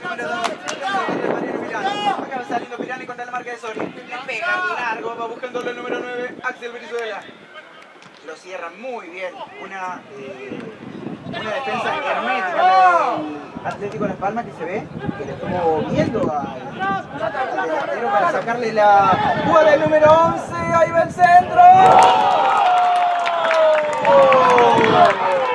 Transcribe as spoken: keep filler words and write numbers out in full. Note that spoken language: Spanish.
número dos. Acaba saliendo Pirani contra la marca de Sori. Le pega largo, va buscándolo el número nueve, Axel Brizuela. Lo cierra muy bien. Una, eh, una defensa hermética del Atlético Las Palmas que se ve que le estuvo viendo al, al delantero para sacarle la jugada del número once. Ahí va el centro. ¡Oh!